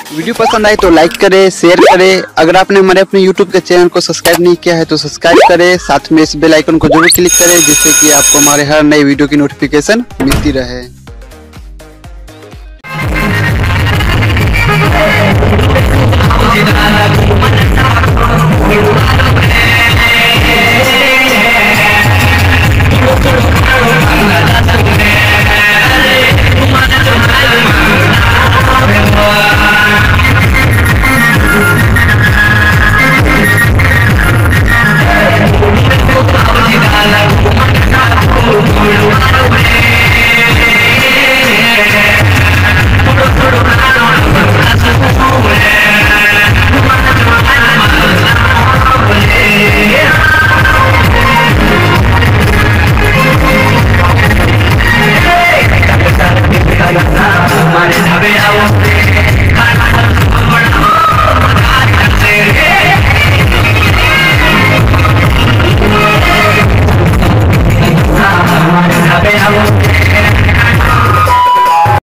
Video पसंद आए तो लाइक करें, शेयर करें। अगर आपने हमारे अपने यूट्यूब के चैनल को सब्सक्राइब नहीं किया है तो सब्सक्राइब करें, साथ में इस बेल आइकन को जरूर क्लिक करें जिससे कि आपको हमारे हर नई वीडियो की नोटिफिकेशन मिलती रहे।